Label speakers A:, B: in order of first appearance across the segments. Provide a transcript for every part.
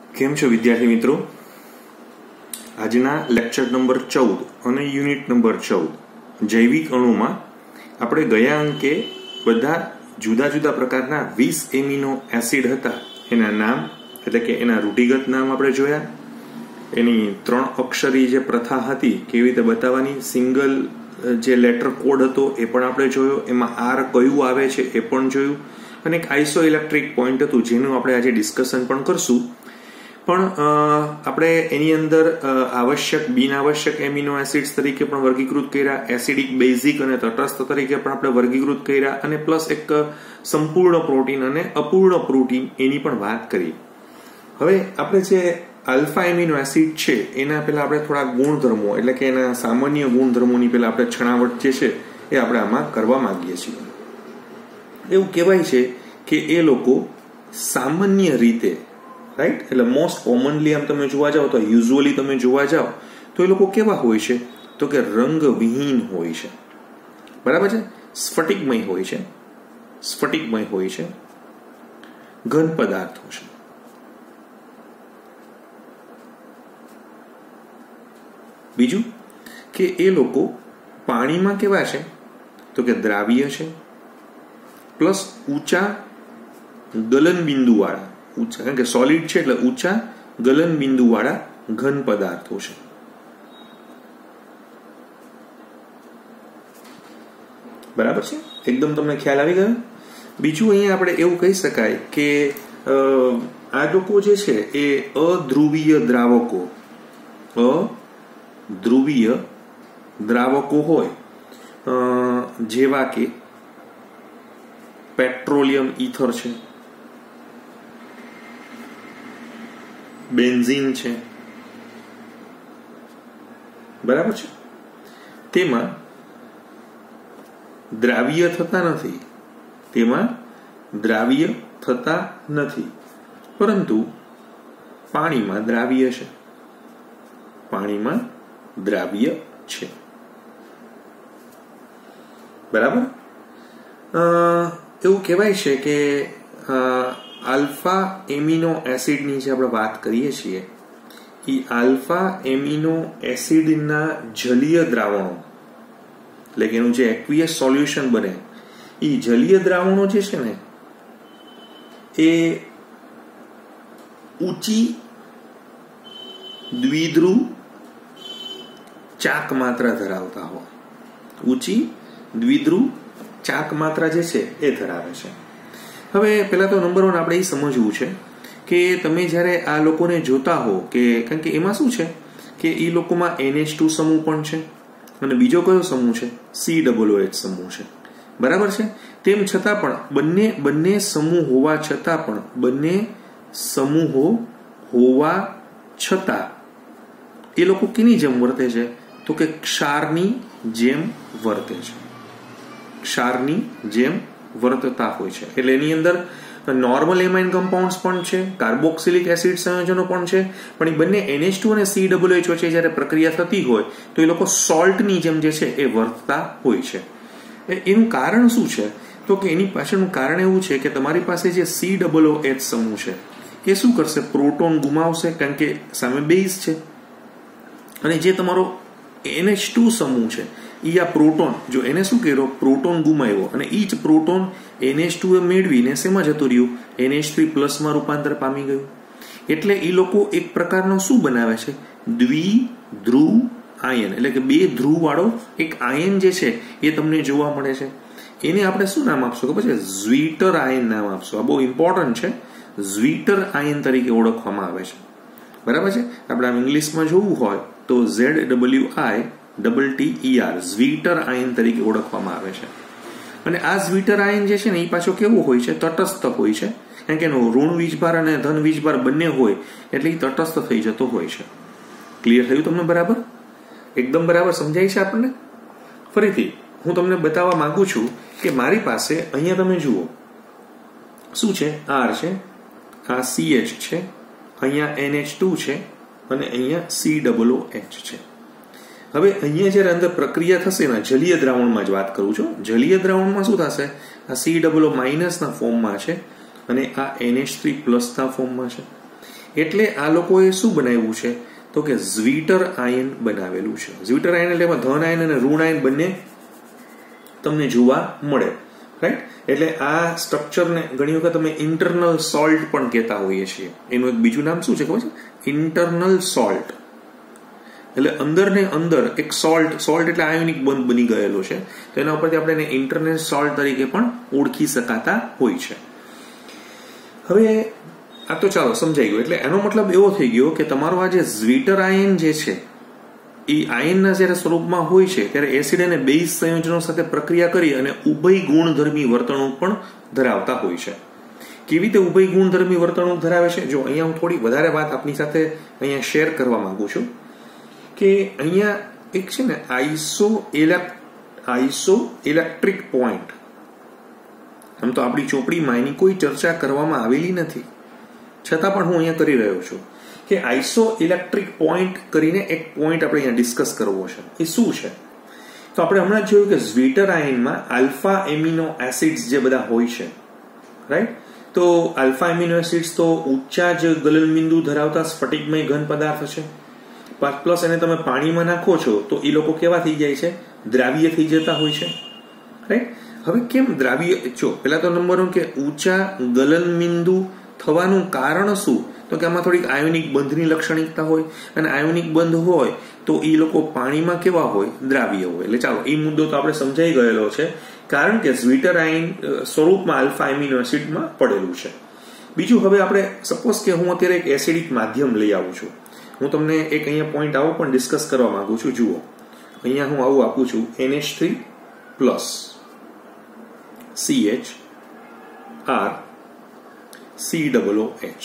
A: કેમ છો વિદ્યાર્થી મિત્રો? આજના લેક્ચર નંબર 14 અને યુનિટ નંબર 14 જૈવિક અણુમાં આપણે ગયા અંકે બધા જુદા જુદા પ્રકારના 20 એમિનો એસિડ હતા એના નામ એટલે કે એના રૂઢિગત નામ આપણે જોયા. એની 3 અક્ષરી જે પ્રથા હતી કેવી રીતે બતાવવાની, સિંગલ જે લેટર કોડ હતો એ પણ આપણે જોયો, એમાં આર કયું આવે છે એ પણ જોયું, અને એક આઇસો ઇલેક્ટ્રિક પોઈન્ટ હતું જેનું આપણે આજે ડિસ્કશન પણ કરશું. પણ આપણે એની અંદર આવશ્યક બિનઆવશ્યક એમિનો એસિડ્સ તરીકે પણ વર્ગીકૃત કર્યા, એસિડિક, બેઝિક અને તટસ્થ તરીકે પણ આપણે વર્ગીકૃત કર્યા, અને પ્લસ એક સંપૂર્ણ પ્રોટીન અને અપૂર્ણ પ્રોટીન એની પણ વાત કરી. હવે આપણે જે આલ્ફા એમિનો એસિડ છે એના પહેલા આપણે થોડા ગુણધર્મો એટલે કે એના સામાન્ય ગુણધર્મોની પહેલા આપણે છણાવટ જે છે એ આપણે આમાં કરવા માંગીએ છીએ. એવું કહેવાય છે કે એ લોકો સામાન્ય રીતે, રાઈટ, એટલે મોસ્ટ કોમનલી આમ તમે જોવા જાઓ તો યુઝ્યુઅલી તમે જોવા જાઓ તો એ લોકો કેવા હોય છે તો કે રંગવિહીન હોય છે, બરાબર છે, સ્ફટિકમય હોય છે, સ્ફટિકમય હોય છે, ઘન પદાર્થો છે. બીજું કે એ લોકો પાણીમાં કેવા છે તો કે દ્રાવ્ય છે, પ્લસ ઊંચા ગલન બિંદુ વાળા, ઊંચા કારણ કે સોલિડ છે એટલે ઊંચા ગલન બિંદુ વાળા ઘન પદાર્થો છે. બરાબર છે, એકદમ તમને ખ્યાલ આવી ગયો. બીજું અહીંયા આપણે એવું કહી શકાય કે આ લોકો જે છે એ અધ્રુવીય દ્રાવકો, અધ્રુવીય દ્રાવકો હોય જેવા કે પેટ્રોલિયમ ઇથર છે, બેન્ઝીન છે, બરાબર છે, તેમાં દ્રાવ્ય થતા નથી, તેમાં દ્રાવ્ય થતા નથી, પરંતુ પાણીમાં દ્રાવ્ય છે, પાણીમાં દ્રાવ્ય છે, બરાબર. એવું કહેવાય છે કે આલ્ફા એમિનો એસિડની જે આપણે વાત કરીએ છીએ એ આલ્ફા એમિનો એસિડના જલીય દ્રાવણો એટલે કે એનું જે એક્વિયસ સોલ્યુશન બને એ જલીય દ્રાવણો જે છે ને એ ઊંચી દ્વિધ્રુવ ચાક માત્રા ધરાવતા હોય, ઊંચી દ્વિધ્રુવ ચાક માત્રા જે છે એ ધરાવે છે. હવે પહેલા તો નંબર 1 આપણે એ સમજવું છે કે તમે જ્યારે આ લોકોને જોતા હો કે કારણ કે એમાં શું છે કે એ લોકોમાં NH2 સમૂહ પણ છે અને બીજો કયો સમૂહ છે, COOH સમૂહ છે, બરાબર છે. તેમ છતાં પણ બંને સમૂહ હોવા છતાં પણ બંને સમૂહો હોવા છતાં એ લોકો કેની જેમ વર્તે છે તો કે ક્ષારની જેમ વર્તે છે, ક્ષારની જેમ વર્તતા હોય છે. એટલે એની અંદર નોર્મલ એમાઇન કમ્પાઉન્ડ્સ પણ છે, કાર્બોક્સિલિક એસિડ સંયોજનો પણ છે, પણ એ બંને NH2 અને COOH વચ્ચે જ્યારે પ્રક્રિયા થતી હોય તો એ લોકો સોલ્ટની જેમ જે છે એ વર્તતા હોય છે. એનું કારણ શું છે તો કે એની પાછળનું કારણ એવું છે કે તમારી પાસે જે COOH સમૂહ છે એ શું કરશે, પ્રોટોન ગુમાવશે કારણ કે સામે બેઝ છે, અને જે તમારો NH2 સમૂહ છે એ આ પ્રોટોન, જો એને શું કર્યો, પ્રોટોન ગુમાવ્યો, અને એ જ પ્રોટોન NH2 એ મેળવીને શેમાં જતું રહ્યું, NH3 પ્લસમાં રૂપાંતર પામી ગયું. એટલે એ લોકો એક પ્રકારનો શું બનાવે છે, દ્વિધ્રુવ આયન એટલે કે 2 ધ્રુવ વાળો એક આયન જે છે એ તમને જોવા મળે છે. એને આપણે શું નામ આપશો કે પછી ઝ્વીટર આયન નામ આપશો. આ બહુ ઇમ્પોર્ટન્ટ છે, ઝ્વીટર આયન તરીકે ઓળખવામાં આવે છે, બરાબર છે. આપણે આમ ઇંગ્લિશમાં જોવું હોય તો ZWITTER ઝ્વીટર આયન તરીકે ઓળખવામાં આવે છે. અને આ ઝ્વીટર આયન જે છે ને એ પાછો કેવો હોય છે, તટસ્થ હોય છે, કારણ કે એનો ઋણ વીજભાર અને ધન વીજભાર બંને હોય એટલે એ તટસ્થ થઈ જતો હોય છે. ક્લિયર થયું તમને? બરાબર, એકદમ બરાબર સમજાય છે આપણને. ફરીથી હું તમને બતાવવા માંગુ છું કે મારી પાસે અહીંયા તમે જુઓ શું છે, R છે, આ CH છે, અહીંયા NH2 છે અને અહીંયા COOH છે. હવે અહીંયા જ્યારે અંદર પ્રક્રિયા થશે ને, જલીય દ્રાવણમાં જ વાત કરું છું, જલીય દ્રાવણમાં શું થશે, આ COO- ના ફોર્મમાં છે અને આ NH3 પ્લસના ફોર્મમાં છે. એટલે આ લોકોએ શું બનાવ્યું છે તો કે ઝ્વીટર આયન બનાવેલું છે. ઝ્વીટર આયન એટલે એમાં ધન આયન અને ઋણ આયન બંને તમને જોવા મળે, રાઈટ. એટલે આ સ્ટ્રક્ચરને ઘણી વખત અમે ઇન્ટરનલ સોલ્ટ પણ કહેતા હોઈએ છીએ. એનું એક બીજું નામ શું છે ખબર છે? Internal salt. એટલે અંદર ને અંદર એક સોલ્ટ એટલે આયોનિક બંધ બની ગયેલો છે, તો એના ઉપરથી આપણે એને ઇન્ટરનલ સોલ્ટ તરીકે પણ ઓળખી શકાતા હોય છે. હવે આ તો ચાલો સમજાઈ ગયું. એટલે એનો મતલબ એવો થઈ ગયો કે તમારો આ જે ઝ્વીટર આયન જે છે એ આયનના જ્યારે સ્વરૂપમાં હોય છે ત્યારે એસિડ અને બેઝ સંયોજનો સાથે પ્રક્રિયા કરી અને ઉભય ગુણધર્મી વર્તણૂક પણ ધરાવતા હોય છે. કેવી રીતે ઉભય ગુણધર્મી વર્તણૂક ધરાવે છે? જો અહીંયા હું થોડી વધારે વાત આપની સાથે અહીંયા શેર કરવા માંગુ છું કે અહીંયા એક છે ને આઈસો ઇલેક્ટ્રિક પોઈન્ટ. આમ તો આપણી ચોપડીમાં એની કોઈ ચર્ચા કરવામાં આવેલી નથી, છતાં પણ હું અહીંયા કરી રહ્યો છું કે આઈસો ઇલેક્ટ્રિક પોઈન્ટ કરીને એક પોઈન્ટ આપણે અહીંયા ડિસ્કસ કરવો છે. એ શું છે? તો આપણે હમણાં જોયું કે ઝ્વીટર આયનમાં આલ્ફા એમિનો એસિડ્સ જે બધા હોય છે, રાઈટ. તો આલ્ફા એમિનો એસિડ્સ તો ઊંચા જ ગલનબિંદુ ધરાવતા સ્ફટિકમય ઘન પદાર્થ છે. પ્લસ એને તમે પાણીમાં નાખો છો તો એ લોકો કેવા થઈ જાય છે? દ્રાવ્ય થઈ જતા હોય છે, રાઈટ. હવે કેમ દ્રાવ્ય? જો પેલા તો નંબર કે ઊંચા ગલનબિંદુ થવાનું કારણ શું? તો કે આમાં થોડીક આયોનિક બંધની લાક્ષણિકતા હોય, અને આયોનિક બંધ હોય તો એ લોકો પાણીમાં કેવા હોય? દ્રાવ્ય હોય. એટલે ચાલો એ મુદ્દો તો આપણે સમજાઈ ગયેલો છે, કારણ કે ઝ્વીટર આયન સ્વરૂપમાં આલ્ફા એમિનો એસિડમાં પડેલું છે. બીજું, હવે આપણે સપોઝ કે હું અત્યારે એક એસિડિક માધ્યમ લઈ આવું છું. હું તમને એક અહીંયા પોઈન્ટ આવો પણ ડિસ્કસ કરવા માંગુ છું. જુઓ, અહીંયા હું આવું આપું છું NH3 plus CH R COOH.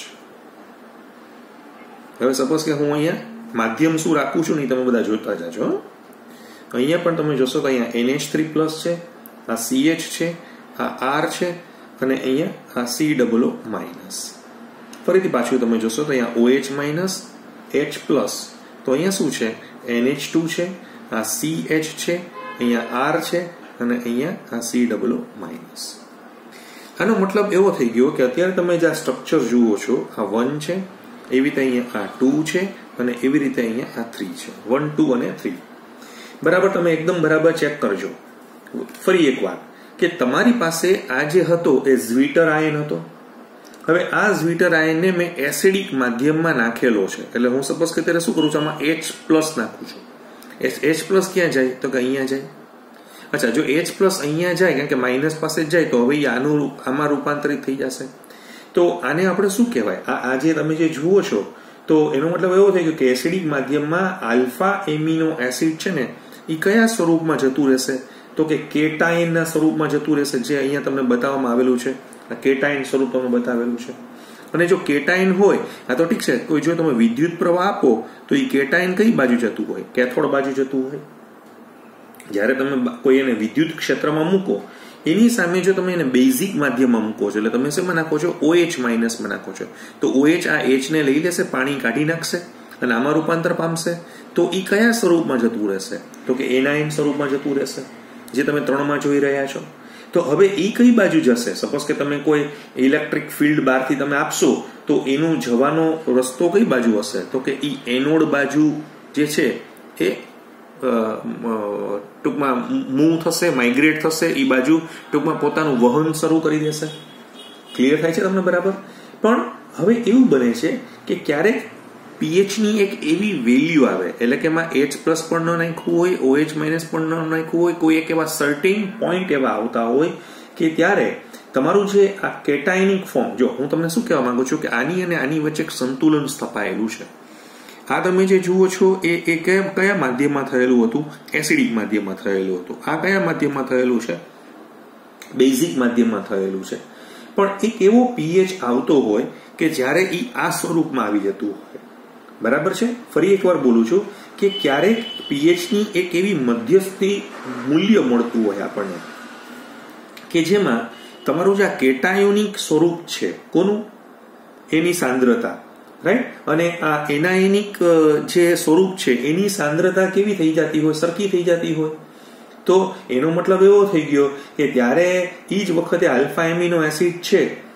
A: હવે સપોઝ કે હું અહીંયા માધ્યમ શું રાખું છું ને તમે બધા જોતા જાજો. અહીંયા પણ તમે જોશો તો અહીંયા NH3 પ્લસ છે, આ CH છે, આ R છે, અને અહીંયા આ COO માઇનસ. ફરીથી પાછું તમે જોશો તો અહીંયા OH માઇનસ, H પ્લસ, તો અહીંયા શું છે? NH2 છે, આ CH છે, અહીંયા R છે, અને અહીંયા આ COO માઇનસ. આનો મતલબ એવો થઈ ગયો કે અત્યારે તમે જે આ સ્ટ્રક્ચર જુઓ છો, આ 1 છે, એવી રીતે અહીંયા આ 2 છે, અને એવી રીતે અહીંયા આ 3 છે. 1, 2 અને 3 બરાબર. તમે એકદમ બરાબર ચેક કરજો. ફરી એક વાર કે તમારી પાસે આ જે હતો એ ઝ્વીટર આયન હતો. હવે આ ઝ્વીટર આયનને મેં એસિડિક માધ્યમમાં નાખેલો છે. એટલે હું સપોઝ કે અત્યારે શું કરું છું? આમાં H પ્લસ નાખું છું. H પ્લસ ક્યાં જાય? તો કે અહીંયા જાય. અચ્છા, જો H પ્લસ અહીંયા જાય, કારણ કે માઇનસ પાસે જાય, તો હવે આમાં રૂપાંતરિત થઈ જશે. તો આને આપણે શું કહેવાય? આ જે તમે જે જુઓ છો, તો એનો મતલબ એવો થઈ ગયો કે એસિડિક માધ્યમમાં આલ્ફા એમિનો એસિડ છે ને એ કયા સ્વરૂપમાં જતું રહેશે? તો કે કેટાયનના સ્વરૂપમાં જતું રહેશે, જે અહીંયા તમને બતાવવામાં આવેલું છે. આ કેટાયન સ્વરૂપ તમને બતાવેલું છે. અને જો કેટાયન હોય, આ તો ઠીક છે, કોઈ જો તમે વિદ્યુત પ્રવાહ આપો તો એ કેટાયન કઈ બાજુ જતું હોય? કેથોડ બાજુ જતું હોય. જ્યારે તમે કોઈ એને વિદ્યુત ક્ષેત્રમાં મૂકો, એની સામે જો તમે એને બેઝિક માધ્યમમાં મૂકો છો, એટલે તમે શેમાં નાખો છો? OH માઇનસમાં નાખો છો, તો OH આ H ને લઈ લેશે, પાણી કાઢી નાખશે અને આમાં રૂપાંતર પામશે. તો એ કયા સ્વરૂપમાં જતું રહેશે? તો કે એનાયન સ્વરૂપમાં જતું રહેશે, જે તમે 3માં જોઈ રહ્યા છો. તો હવે એ કઈ બાજુ જશે? સપોઝ કે તમે કોઈ ઇલેક્ટ્રિક ફિલ્ડ બહારથી તમે આપશો, તો એનું જવાનો રસ્તો કઈ બાજુ હશે? તો કે એ એનોડ બાજુ જે છે એ ટૂંકમાં મૂવ થશે, માઇગ્રેટ થશે, એ બાજુ ટૂંકમાં પોતાનું વહન શરૂ કરી દેશે. ક્લિયર થાય છે તમને બરાબર? પણ હવે એવું બને છે કે ક્યારેક પીએચની એક એવી વેલ્યુ આવે, એટલે કે એમાં H પ્લસ પણ ન નાખ્યું હોય, OH માઇનસ પણ ન નાખ્યું હોય, કોઈ એક એવા સર્ટેન પોઈન્ટ એવા આવતા હોય કે ત્યારે તમારું જે આ કેટાયનિક ફોર્મ, જો હું તમને શું કહેવા માંગુ છું કે આની અને આની વચ્ચે એક સંતુલન સ્થપાયેલું છે. આ તમે જે જુઓ છો એ કયા માધ્યમમાં થયેલું હતું? એસિડિક માધ્યમમાં થયેલું હતું. આ કયા માધ્યમમાં થયેલું છે? બેઝિક માધ્યમમાં થયેલું છે. પણ એક એવો પીએચ આવતો હોય કે જ્યારે એ આ સ્વરૂપમાં આવી જતું હોય. બરાબર છે? ફરી એકવાર બોલું છું કે ક્યારેક પીએચની એક એવી મધ્યસ્થી મૂલ્ય મળતું હોય આપણને કે જેમાં તમારું જે આ કેટાયોનિક સ્વરૂપ છે, કોનું? એની સાંદ્રતા, રાઈટ, અને આ એનાયનિક જે સ્વરૂપ છે એની સાંદ્રતા કેવી થઈ જતી હોય? સરખી થઈ જતી હોય. તો એનો મતલબ એવો થઈ ગયો કે ત્યારે એ જ વખતે આલ્ફા એમિનો એસિડ છે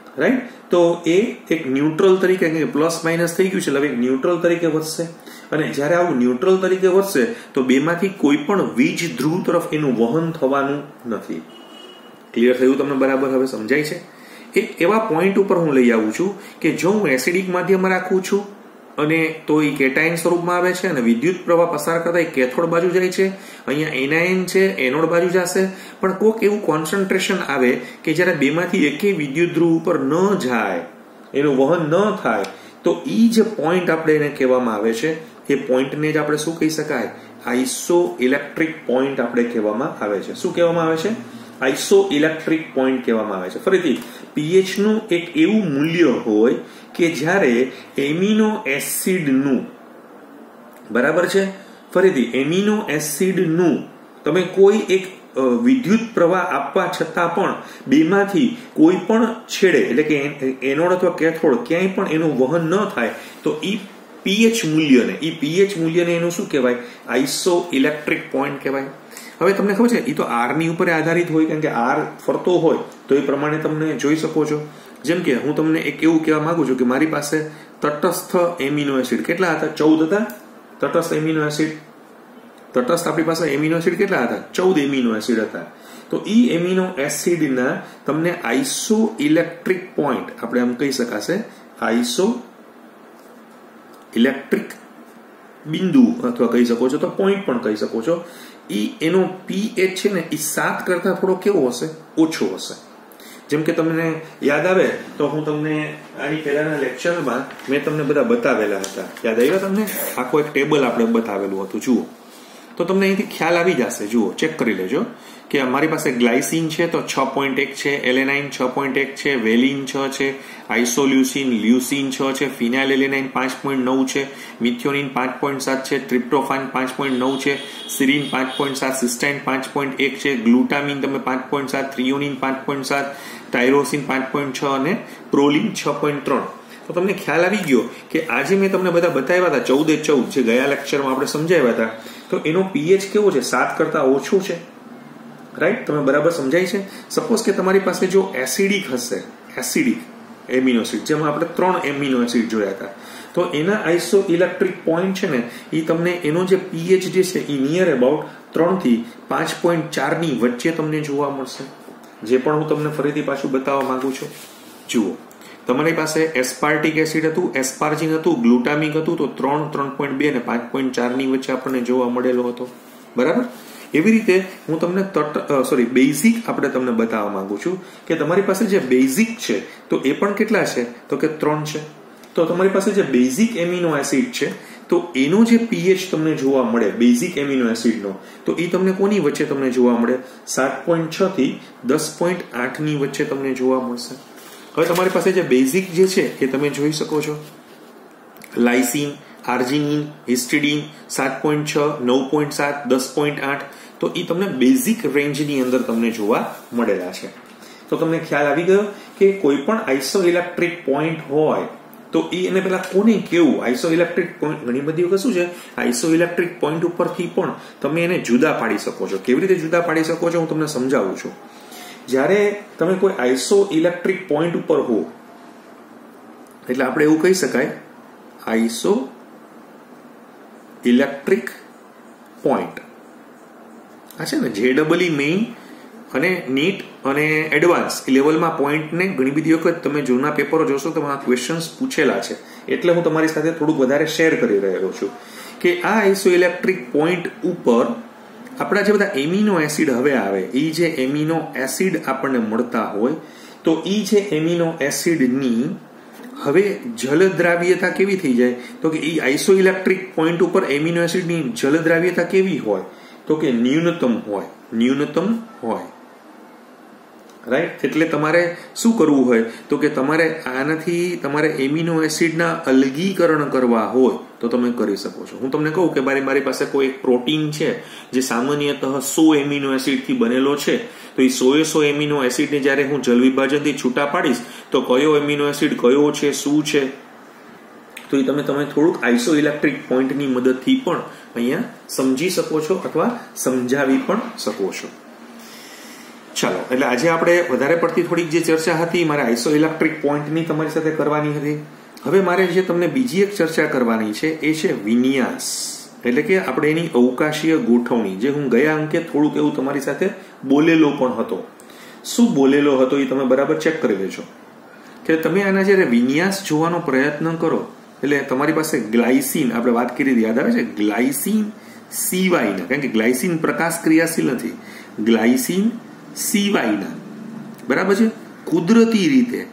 A: રાઈટ? તો એ એક ન્યુટ્રલ તરીકે પ્લસ માઇનસ થઈ ગયું છે એટલે હવે ન્યુટ્રલ તરીકે વધશે. અને જ્યારે આવું ન્યુટ્રલ તરીકે વધશે તો બેમાંથી કોઈ પણ વીજ ધ્રુવ તરફ એનું વહન થવાનું નથી. ક્લિયર થયું તમને? બરાબર હવે સમજાય છે? એક એવા પોઈન્ટ ઉપર હું લઈ આવું છું કે જો હું એસિડિક માધ્યમ રાખું છું અને તો એ કેટાયન સ્વરૂપમાં આવે છે અને વિદ્યુત પ્રવાહ પસાર કરતા એ કેથોડ બાજુ જાય છે, અહીંયા એનાયન છે એનોડ બાજુ જશે. પણ કોઈક એવું કોન્સન્ટ્રેશન આવે કે જ્યારે બેમાંથી એકેય વિદ્યુત ધ્રુવ ઉપર ન જાય, એનું વહન ન થાય, તો એ જે પોઈન્ટ આપણે એને કહેવામાં આવે છે એ પોઈન્ટને જ આપણે શું કહી શકાય? આઇસો ઇલેક્ટ્રિક પોઈન્ટ આપણે કહેવામાં આવે છે. શું કહેવામાં આવે છે? આઇસો ઇલેક્ટ્રિક પોઈન્ટ કહેવામાં આવે છે. ફરીથી પીએચ નું એક એવું મૂલ્ય હોય કે જ્યારે એમિનો એસિડનું, બરાબર છે? ફરીથી એમિનો એસિડનું તમે કોઈ એક વિદ્યુત પ્રવાહ આપવા છતાં પણ બેમાંથી કોઈ પણ છેડે એટલે કે એનોડ અથવા કેથોડ ક્યાંય પણ એનું વહન ન થાય તો એ પીએચ મૂલ્યને એનું શું કહેવાય? આઇસો ઇલેક્ટ્રિક પોઈન્ટ કહેવાય. હવે તમને ખબર છે એ તો આર ની ઉપર આધારિત હોય, કારણ કે આર ફરતો હોય તો એ પ્રમાણે તમને જોઈ શકો છો. જેમ કે હું તમને એક એવું કહેવા માંગુ છું કે મારી પાસે તટસ્થ એમિનો એસિડ કેટલા હતા? 14 હતા. તટસ્થ એમિનો એસિડ, તટસ્થ આપણી પાસે એમિનો એસિડ કેટલા હતા? 14 એમિનો એસિડ હતા. તો ઈ એમિનો એસિડના તમને આઇસો ઇલેક્ટ્રિક પોઈન્ટ આપણે એમ કહી શકાશે, આઇસો ઇલેક્ટ્રિક બિંદુ અથવા કહી શકો છો તો પોઈન્ટ પણ કહી શકો છો. એનો પીએચ છે ને એ 7 કરતા થોડો કેવો હશે? ઓછો હશે. જેમ કે તમને યાદ આવે તો હું તમને આની પહેલાના લેક્ચરમાં મેં તમને બધા બતાવેલા હતા. યાદ આવ્યા તમને? આખો એક ટેબલ આપણે બતાવેલું હતું. જુઓ તો તમને અહીંથી ખ્યાલ આવી જશે. જુઓ, ચેક કરી લેજો કે અમારી પાસે ગ્લાયસીન છે તો 6.1 છે, એલેનાઇન 6.1 છે, વેલિન 6 છે, આઇસોલ્યુસિન લ્યુસિન 6 છે, ફિનાઇલ એલેનાઇન 5.9 છે, મિથિયોનિન 5.7 છે, ટ્રિપ્ટોફાન 5.9 છે, સિરીન 5.7, સિસ્ટાઇન 5.1 છે, ગ્લુટામિન તમે 5.7, થ્રિયોનિન 5.7, ટાયરોસિન 5.6 અને પ્રોલિન 6.3. તો તમને ખ્યાલ આવી ગયો કે આજે મેં તમને બધા બતાવ્યા હતા 14 જે ગયા લેક્ચરમાં આપણે સમજાવ્યા હતા, તો એનો પીએચ કેવો છે? 7 કરતા ઓછું છે. રાઈટ? તમે બરાબર સમજાય છે? સપોઝ કે તમારી પાસે જો એસિડિક હશે, એસિડિક એમિનો એસિડ, જેમાં આપણે 3 એમિનો એસિડ જોયા હતા, તો એના આઇસો ઇલેક્ટ્રિક પોઈન્ટ છે ને એ તમને એનો જે પીએચ જે છે એ નિયર અબાઉટ 3 થી 5.4 ની વચ્ચે તમને જોવા મળશે. જે પણ હું તમને ફરીથી પાછું બતાવવા માંગુ છું. જુઓ, તમારી પાસે એસ્પાર્ટિક એસિડ હતું, એસ્પાર્જિન હતું, ગ્લુટામિક હતું, તો 3, 3.2 અને 5.4 ની વચ્ચે આપણને જોવા મળેલો હતો. બરાબર? એવી રીતે હું તમને બેઝિક આપણે તમને બતાવવા માંગુ છું કે તમારી પાસે જે બેઝિક છે તો એ પણ કેટલા છે? તો કે 3 છે. તો તમારી પાસે જે બેઝિક એમિનો એસિડ છે તો એનો જે પીએચ તમને જોવા મળે બેઝિક એમિનો એસિડનો, તો એ તમને કોની વચ્ચે તમને જોવા મળે? 7.6 થી 10.8 ની વચ્ચે તમને જોવા મળશે. હવે તમારી પાસે જે બેઝિક જે છે એ તમે જોઈ શકો છો, લાઇસિન, આર્જિનિન, હિસ્ટિડીન 7.6, 9.7, 10.8, તો એ તમને બેઝિક રેન્જની અંદર તમને જોવા મળેલા છે. તો તમને ખ્યાલ આવી ગયો કે કોઈ પણ આઇસો ઇલેક્ટ્રિક પોઈન્ટ હોય તો એને પેલા કોને કેવું? આઇસો ઇલેક્ટ્રિક પોઈન્ટ ઘણી બધી વખત શું છે, આઇસો ઇલેક્ટ્રિક પોઈન્ટ ઉપરથી પણ તમે એને જુદા પાડી શકો છો. કેવી રીતે જુદા પાડી શકો છો હું તમને સમજાવું છું. જ્યારે તમે કોઈ આઇસો ઇલેક્ટ્રિક પોઈન્ટ ઉપર હો એટલે આપણે એવું કહી શકાય આઇસો ઇલેક્ટ્રિક પોઈન્ટ. આ છે ને JEE મેઇન અને નીટ અને એડવાન્સ લેવલમાં પોઈન્ટને ઘણી બધી વખત તમે જૂના પેપરો જોશો તો આ ક્વેશ્ચન્સ પૂછેલા છે, એટલે હું તમારી સાથે થોડુંક વધારે શેર કરી રહ્યો છું કે આ આઇસો ઇલેક્ટ્રિક પોઈન્ટ ઉપર આપણા જે બધા એમિનો એસિડ હવે આવે, એ જે એમિનો એસિડ આપણને મળતા હોય તો એ જે એમિનો એસિડની હવે જલદ્રાવ્યતા કેવી થઈ જાય? તો કે એ આઇસો ઇલેક્ટ્રિક પોઈન્ટ ઉપર એમિનો એસિડની જલદ્રાવ્યતા કેવી હોય? તો કે ન્યૂનતમ હોય. રાઈટ? એટલે તમારે શું કરવું હોય તો કે તમારે આનાથી તમારે એમિનો એસિડના અલગીકરણ કરવા હોય તો તમે કરી શકો છો. હું તમને કહું કે મારી પાસે કોઈ એક પ્રોટીન છે જે સામાન્યતઃ 100 એમિનો એસિડથી બનેલો છે, તો એ 100 એમિનો એસિડને જ્યારે હું જલ વિભાજનથી છૂટા પાડીશ તો કયો એમિનો એસિડ કયો છે, શું છે, તો એ તમે થોડુંક આઇસો ઇલેક્ટ્રિક પોઈન્ટની મદદથી પણ અહીંયા સમજી શકો છો અથવા સમજાવી પણ શકો છો. ચાલો, એટલે આજે આપણે વધારે પડતી થોડીક જે ચર્ચા હતી મારે આઇસોઇલેક્ટ્રિક પોઈન્ટની તમારી સાથે કરવાની હતી. હવે મારે જે તમને બીજી એક ચર્ચા કરવાની છે એ છે વિન્યાસ, એટલે કે આપણે એની અવકાશીય ગોઠવણી, જે હું ગયા અંકે થોડુંક એવું તમારી સાથે બોલેલો પણ હતો. શું બોલેલો હતો એ તમે બરાબર ચેક કરી લેજો કે તમે આના જ્યારે વિન્યાસ જોવાનો પ્રયત્ન કરો એટલે તમારી પાસે ગ્લાયસીન, આપણે વાત કરી યાદ આવે છે, ગ્લાયસીન સિવાયના, કારણ કે ગ્લાયસીન પ્રકાશ ક્રિયાશીલ નથી, ગ્લાયસીન સિવાયના, બરાબર છે, કુદરતી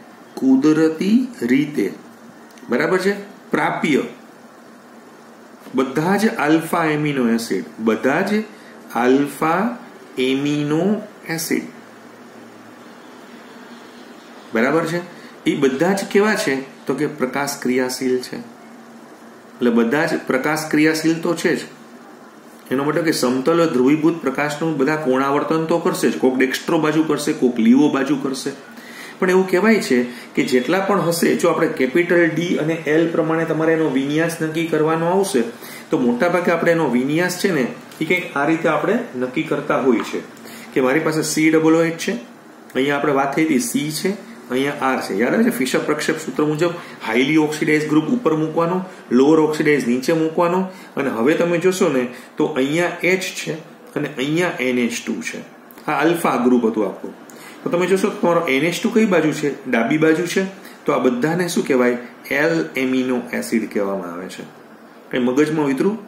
A: રીતે બરાબર છે, પ્રાપ્ય બધા જ આલ્ફા એમિનો એસિડ, બધા જ આલ્ફા એમિનો એસિડ, બરાબર છે, એ બધા જ કેવા છે તો કે પ્રકાશ ક્રિયાશીલ છે. એટલે બધા જ પ્રકાશ ક્રિયાશીલ તો છે જ, એનો મતલબ કે સમતલ ધ્રુવીભૂત પ્રકાશનું બધા કોણાવર્તન તો કરશે જ, કોક ડેક્સ્ટ્રો બાજુ કરશે, કોક લીવો બાજુ કરશે. પણ એવું કહેવાય છે કે જેટલા પણ હશે, જો આપણે કેપિટલ ડી અને એલ પ્રમાણે તમારે એનો વિન્યાસ નક્કી કરવાનો આવશે તો મોટાભાગે આપણે એનો વિન્યાસ છે ને એ કંઈક આ રીતે આપણે નક્કી કરતા હોય છે કે મારી પાસે COOH છે, અહીંયા આપણે વાત થઈ હતી સી છે, અહીંયા આર છે. યાદ આવે છે ફિશર પ્રક્ષેપ સૂત્ર મુજબ હાઈલી ઓક્સિડાઇઝ ગ્રુપ ઉપર મૂકવાનો, લોઅર ઓક્સિડાઇઝ નીચે મૂકવાનો, અને હવે તમે જોશો ને તો અહીંયા H છે અને અહીંયા NH2 છે. આ આલ્ફા ગ્રુપ હતું આપણું. તો તમે જોશો તમારો NH2 કઈ બાજુ છે? ડાબી બાજુ છે. તો આ બધાને શું કહેવાય? એલ એમિનો એસિડ કહેવામાં આવે છે. કઈ મગજમાં ઉતરું?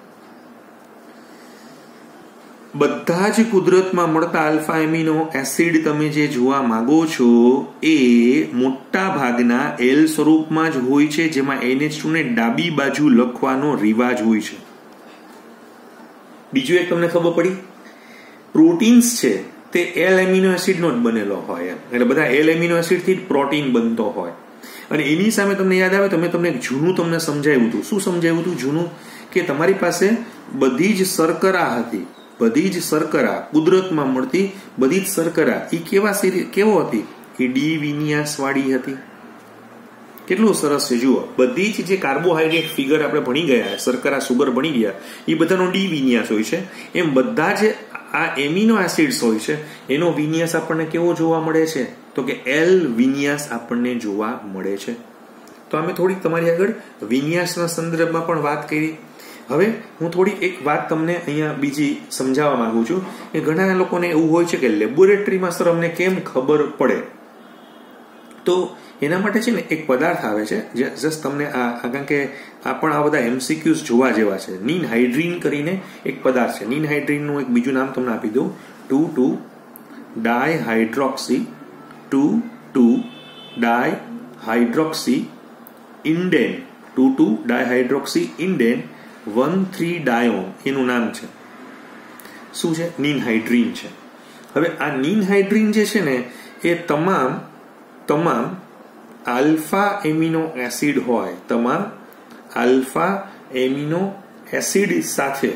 A: બધા જ કુદરતમાં મળતા આલ્ફા એમિનો એસિડ તમે જે જોવા માંગો છો એ મોટા ભાગના એલ સ્વરૂપમાં જ હોય છે, જેમાં NH2 ને ડાબી બાજુ લખવાનો રિવાજ હોય છે. બીજું એક તમને ખબર પડી, પ્રોટીન્સ છે તે એલ એમિનો એસિડ નો જ બનેલો હોય, એટલે બધા એલ એમિનો એસિડ થી જ પ્રોટીન બનતો હોય. અને એની સામે તમને યાદ આવે તો મેં તમને જૂનું તમને સમજાવ્યું હતું. શું સમજાવ્યું હતું જૂનું? કે તમારી પાસે બધી જ શર્કરા હતી, બધી જ શર્કરા કુદરતમાં મળતી બધી જ શર્કરા એ કેવો હતી? એ ડી વિન્યાસ વાળી હતી. કેટલું સરસ છે જુઓ, બધી જ જે કાર્બોહાઈડ્રેટ ફિગર આપણે ભણી ગયા, શર્કરા સુગર ભણી ગયા, એ બધાનો ડી વિન્યાસ હોય છે. એમ બધા જ આ એમિનો એસિડ્સ હોય છે એનો વિન્યાસ આપણને કેવો જોવા મળે છે? તો કે એલ વિન્યાસ આપણને જોવા મળે છે. તો અમે થોડીક તમારી આગળ વિન્યાસના સંદર્ભમાં પણ વાત કરી. હવે હું થોડી એક વાત તમને અહીંયા બીજી સમજાવવા માંગુ છું કે ઘણા લોકોને એવું હોય છે કે લેબોરેટરીમાં સર અમને કેમ ખબર પડે? તો એના માટે છે ને એક પદાર્થ આવે છે જે જસ્ટ તમને કારણ કે આ પણ આ બધા MCQs જોવા જેવા છે. નિનહાઇડ્રીન કરીને એક પદાર્થ છે. નિનહાઇડ્રીનનું એક બીજું નામ તમને આપી દઉં, 2,2-ડાયહાઇડ્રોક્સી 2,2-ડાયહાઇડ્રોક્સી ઇન્ડેન 2,2-ડાયહાઇડ્રોક્સી ઇન્ડેન 1,3-ડાયોન એનું નામ છે. શું છે? નિનહાઇડ્રીન છે. હવે આ નિનહાઇડ્રીન જે છે ને એ તમામ આલ્ફા એમિનો એસિડ હોય, તમામ આલ્ફા એમિનો એસિડ સાથે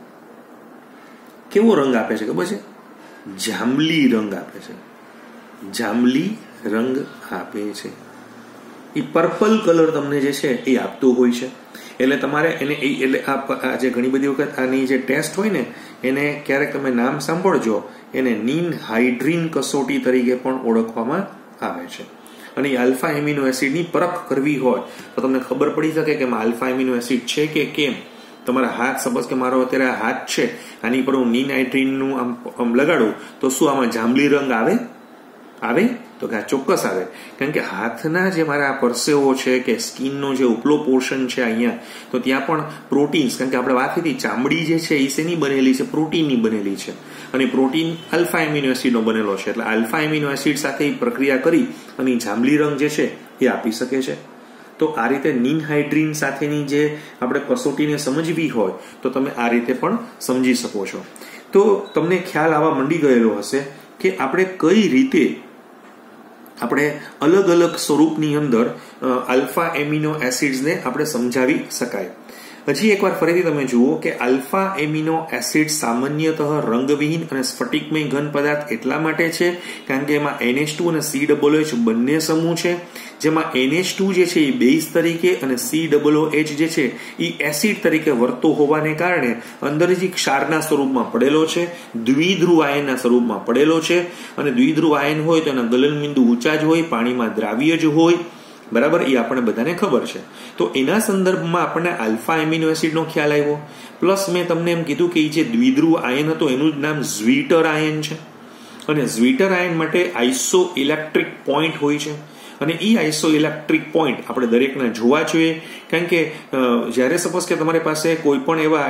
A: કેવો રંગ આપે છે ખબર છે? જાંબલી રંગ આપે છે. જાંબલી રંગ આપે છે. એ પર્પલ કલર તમને જે છે એ આપતું હોય છે. એટલે તમારે એને એટલે આ જે ઘણી બધી વખત આની જે ટેસ્ટ હોય ને એને ક્યારેક તમે નામ સાંભળજો, એને નિનહાઇડ્રીન કસોટી તરીકે પણ ઓળખવામાં આવે છે. અને આલ્ફા એમિનો એસિડની પરખ કરવી હોય તો તમને ખબર પડી શકે કે આલ્ફા એમિનો એસિડ છે કે કેમ. તમારા હાથ, સપોઝ કે મારો અત્યારે હાથ છે, આની પર હું નિનહાઇડ્રીનનું આમ લગાડું તો શું આમાં જાંબલી રંગ આવે? તો કે આ ચોક્કસ આવે. કારણ કે હાથના જે મારા પરસેવો છે કે સ્કિનનો જે ઉપલો પોર્શન છે અહીંયા, તો ત્યાં પણ પ્રોટીન્સ, કારણ કે આપણે વાત કરી ચામડી જે છે એ શેની બનેલી છે? પ્રોટીનની બનેલી છે. અને પ્રોટીન આલ્ફા એમિનો એસિડનો બનેલો છે. એટલે આલ્ફા એમિનો એસિડ સાથે પ્રક્રિયા કરી અને જાંબલી રંગ જે છે એ આપી શકે છે. તો આ રીતે નિનહાઇડ્રીન સાથેની જે આપણે કસોટીને સમજવી હોય તો તમે આ રીતે પણ સમજી શકો છો. તો તમને ખ્યાલ આવવા માંડી ગયેલો હશે કે આપણે કઈ રીતે આપણે અલગ અલગ સ્વરૂપની અંદર આલ્ફા એમિનો એસિડ્સને આપણે સમજાવી શકાય. હજી એકવાર ફરીથી તમે જુઓ કે આલ્ફા એમિનો એસિડ સામાન્યતઃ રંગવિહીન અને સ્ફટિકમય ઘન પદાર્થ એટલા માટે છે કારણ કે એમાં NH2 અને COOH બંને સમૂહ છે, જેમાં NH2 જે છે એ બેઝ તરીકે અને COOH જે છે એ એસિડ તરીકે વર્તો હોવાને કારણે અંદર જે ક્ષારના સ્વરૂપમાં પડેલો છે, દ્વિધ્રુવ આયનના સ્વરૂપમાં પડેલો છે. અને દ્વિધ્રુવ આયન હોય તો એના ગલનબિંદુ ઊંચા જ હોય, પાણીમાં દ્રાવ્ય જ હોય, બરાબર, એ આપણને બધાને ખબર છે. તો એના સંદર્ભમાં આપણને આલ્ફા એમિનો એસિડનો ખ્યાલ આવ્યો. પ્લસ મેં તમને એમ કીધું કે એ જે દ્વિધ્રુવ આયન હતો એનું જ નામ ઝ્વીટર આયન છે. અને ઝ્વીટર આયન માટે આઇસો ઇલેક્ટ્રિક પોઈન્ટ હોય છે. અને એ આઇસો ઇલેક્ટ્રિક પોઈન્ટ આપણે દરેકના જોવા જોઈએ. કારણ કે જ્યારે સપોઝ કે તમારી પાસે કોઈ પણ એવા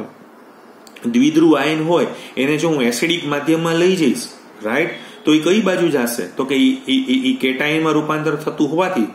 A: દ્વિધ્રુવ આયન હોય એને જો હું એસિડિક માધ્યમમાં લઈ જઈશ, રાઈટ, તો એ કઈ બાજુ જશે? તો કે એ કેટાયનમાં રૂપાંતર થતું હોવાથી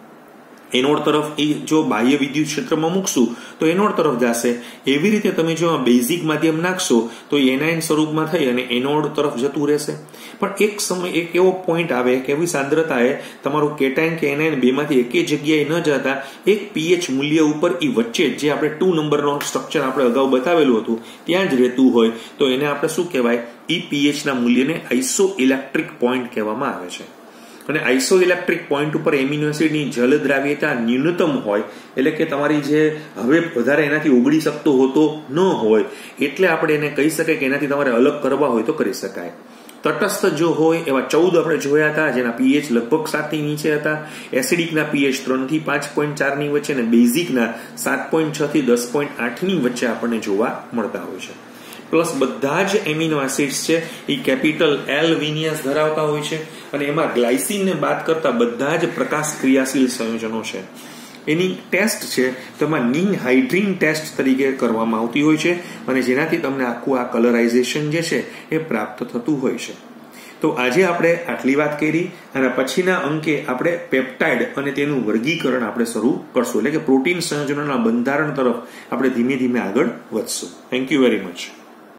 A: એનોડ તરફ એ જો બાહ્ય વિદ્યુત ક્ષેત્રમાં મૂકશું તો એનોડ તરફ જશે. એવી રીતે તમે જો બેઝિક માધ્યમ નાખશો તો એનાયન સ્વરૂપમાં થઈ અને એનોડ તરફ જતું રહેશે. પણ એક સમય એક એવો પોઈન્ટ આવે કે એવી સાંદ્રતાએ તમારું કેટાયન કે એનાયન બેમાંથી એકે જગ્યાએ ન જતા એક pH મૂલ્ય ઉપર એ વચ્ચે જે આપણે 2 નંબરનો સ્ટ્રક્ચર આપણે અગાઉ બતાવેલું હતું ત્યાં જ રહેતું હોય તો એને આપણે શું કહેવાય? એ pH ના મૂલ્યને આઇસો ઇલેક્ટ્રિક પોઈન્ટ કહેવામાં આવે છે. અને આઇસો ઇલેક્ટ્રિક પોઈન્ટ ઉપર એમિનો એસિડની જલ દ્રાવ્યતા ન્યૂનતમ હોય, એટલે કે તમારી જે હવે વધારે એનાથી ઓગળી શકતો હોતો ન હોય, એટલે આપણે એને કહી શકાય કે એનાથી તમારે અલગ કરવા હોય તો કરી શકાય. તટસ્થ જો હોય એવા 14 આપણે જોયા હતા જેના pH લગભગ 7 ની નીચે હતા. એસિડિકના pH 3 થી 5.4 ની વચ્ચે અને બેઝિકના 7.6 થી 10.8 ની વચ્ચે આપણને જોવા મળતા હોય છે. પ્લસ બધા જ એમિનો એસિડ્સ છે એ કેપિટલ L વિન્યાસ ધરાવતા હોય છે. અને એમાં ગ્લાયસિનને બાદ કરતા બધા જ પ્રકાશ ક્રિયાશીલ સંયોજનો છે. એની ટેસ્ટ છે તેમાં નિનહાઇડ્રીન ટેસ્ટ તરીકે કરવામાં આવતી હોય છે અને જેનાથી તમને આખું આ કલરાઇઝેશન જે છે એ પ્રાપ્ત થતું હોય છે. તો આજે આપણે આટલી વાત કરી અને પછીના અંકે આપણે પેપ્ટાઇડ અને તેનું વર્ગીકરણ આપણે શરૂ કરશું. એટલે કે પ્રોટીન સંયોજનોના બંધારણ તરફ આપણે ધીમે ધીમે આગળ વધશું. Thank you very much.